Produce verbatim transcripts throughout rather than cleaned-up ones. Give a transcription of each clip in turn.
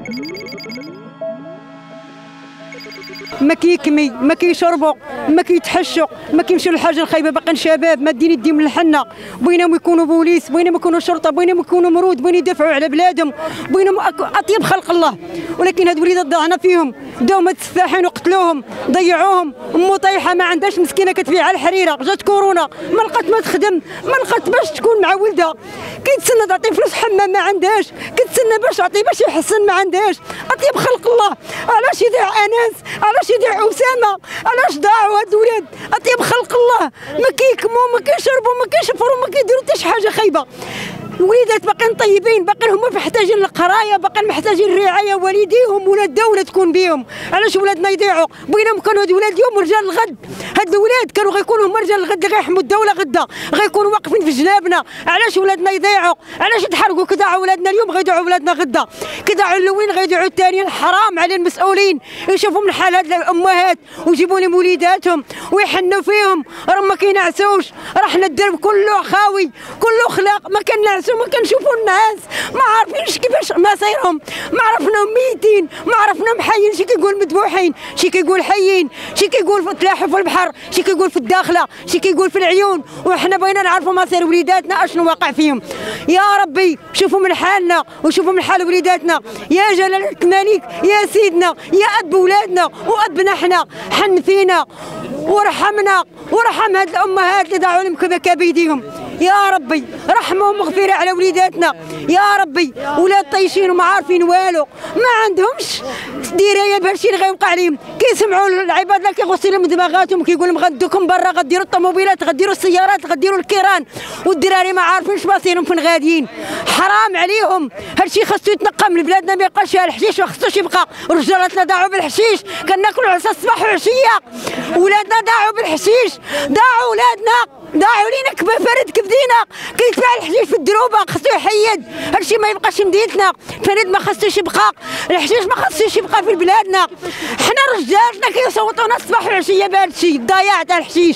ما كيكمي ما كيشربوا ما كيتحشوا ما كيمشيو للحاجه الخايبه. باقيين شباب مادين يديهم من الحنه، بغيناهم يكونوا بوليس، بغيناهم يكونوا شرطه، بغيناهم يكونوا مرود، بغينا يدافعوا على بلادهم، بغيناهم اطيب خلق الله. ولكن هاد الوليدات ضاعنا فيهم، داهم هاد السفاحين وقتلوهم ضيعوهم. امو طايحه ما عندهاش مسكينه كتبيع على الحريره، جات كورونا ما لقات ما تخدم، ما لقات باش تكون مع ولدها، كيتسنى تعطي فلوس حمام ما عندهاش، كتسنى باش تعطي باش يحسن ما عندهاش. اطيب خلق الله، علاش يضيع انس؟ علاش يضيع اسامه؟ علاش ضاعوا هاد الولاد؟ اطيب خلق الله، ما كيكموا ما كيشربوا ما كيشفروا ما كيديروا حتى شي حاجه خايبه. الوليدات باقيين طيبين، باقيين هما محتاجين للقرايه، باقيين محتاجين الرعايه، والديهم ولا الدوله تكون بهم. علاش ولادنا يضيعوا؟ بغيناهم كانوا هاد الولاد اليوم رجال الغد، هاد الولاد كانوا غيكونوا هما رجال الغد اللي غيحموا الدوله غدا، غيكونوا واقفين في جنابنا. علاش ولادنا يضيعوا؟ علاش يتحرقوا؟ كيضيعوا ولادنا اليوم غيضيعوا ولادنا غدا، كيضيعوا الاولين غيضيعوا الثانيين. حرام على المسؤولين يشوفوا من حال هاد الامهات ويجيبوا لهم وليداتهم ويحنوا فيهم، راه ما كينعسوش، راه حنا الدرب كله خاوي كله خلاق، ما كنعسوا ما كنشوفوا الناس، ما عارفينش كيفاش مصيرهم، ما عرفناهم ميتين، ما عرفناهم حيين. شي كيقول مذبوحين، شي كيقول حيين، شي كيقول في تلاحوا في البحر، شي كيقول في الداخله، شي كيقول في العيون. وحنا بغينا نعرفوا مصير وليداتنا اشنو واقع فيهم. يا ربي شوفوا من حالنا وشوفوا من حال وليداتنا. يا جلاله الملك يا سيدنا يا اب ولادنا وابنا حنا، حن فينا ورحمنا ورحم هاد الامهات اللي ضاعوا لهم كبيديهم. يا ربي رحمهم وغفيره على وليداتنا. يا ربي ولاد طيشين وما عارفين والو، ما عندهمش درايه بهادشي اللي غيوقع عليهم. كيسمعوا العباد اللي كيغسلوا لهم دماغاتهم، كيقول لهم غندوكم برا، غديروا الطوموبيلات، غديروا السيارات، غديروا الكيران، والدراري ما عارفينش مصيرهم فين غاديين. حرام عليهم، هادشي خاصو يتنقى من بلادنا، ما يبقاش فيها الحشيش، ما خصوش يبقى. رجالاتنا ضاعوا بالحشيش، كناكلوا عسى الصباح وعشيه، ولادنا ضاعوا بالحشيش، ضاعوا ولادنا، ضاعوا لينا فرد كبدينا، كيتباع الحشيش في الدروبه، خصو يحيد. هادشي ما يبقاش في مدينتنا، الفريد ما خصوش يبقى، الحشيش ما خصوش يبقى في بلادنا. حنا رجالتنا كيصوتونا الصباح والعشيه بهادشي، ضياع تاع الحشيش.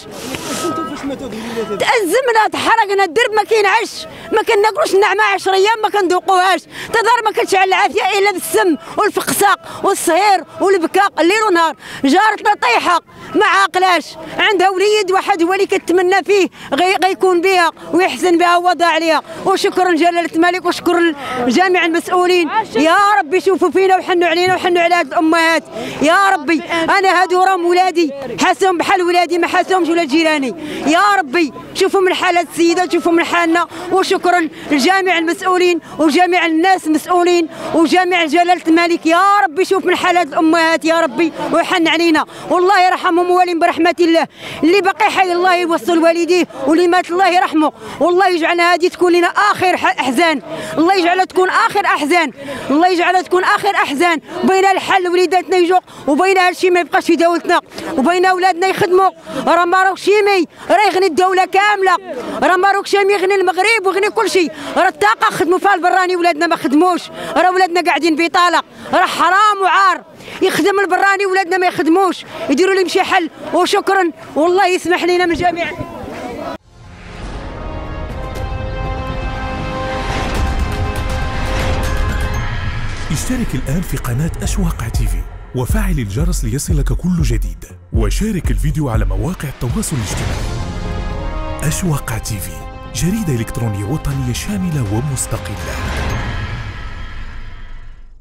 تأزمنا تحرقنا، الدرب ما كينعش، ما كناكلوش النعمه عشر ايام ما كندوقوهاش، تدار ما كتشعل العافيه الا بالسم والفقساق والصهير والبكاق الليل ونهار. جارتنا طيحه ما عاقلاش، عندها وليد واحد هو اللي كتمنى فيه غي غيكون بها ويحسن بها وضع عليها. وشكرا جلاله الملك وشكرا لجميع المسؤولين. يا ربي شوفوا فينا وحنوا علينا وحنوا على هاد الامهات. يا ربي انا هادو راهم ولادي، حاسهم بحال ولادي، ما حاسهمش ولاد جيراني. يا ربي شوفوا من حال هاد السيدات، شوفوا من حالنا. وشكرا لجميع المسؤولين وجميع الناس المسؤولين وجميع جلاله الملك. يا ربي شوف من حال هاد الامهات يا ربي ويحن علينا، والله يرحمهم ويوليهم برحمه الله. اللي باقي حي الله يوصل والديه، واللي مات الله يرحمه، والله يجعلنا هذه تكون لنا اخر احزان، الله يجعلها تكون اخر احزان، الله يجعلها تكون اخر احزان. بغينا الحل وليداتنا يجوا، وبغينا هادشي ما يبقاش في دولتنا، وبغينا ولادنا يخدموا. راه ماروك شيمي راه يغني الدوله كامله، راه ماروك شيمي يغني المغرب ويغني كل شيء. راه الطاقه خدموا فيها البراني، ولادنا ما خدموش، راه ولادنا قاعدين بطاله، راه حرام وعار. يخدم البراني ولادنا ما يخدموش، يديروا لهم شي حل. وشكرا والله يسمح لنا من جميع. اشترك الآن في قناة أشواق تيفي وفعل الجرس ليصلك كل جديد، وشارك الفيديو على مواقع التواصل الاجتماعي. أشواق تيفي، جريدة إلكترونية وطنية شاملة ومستقلة.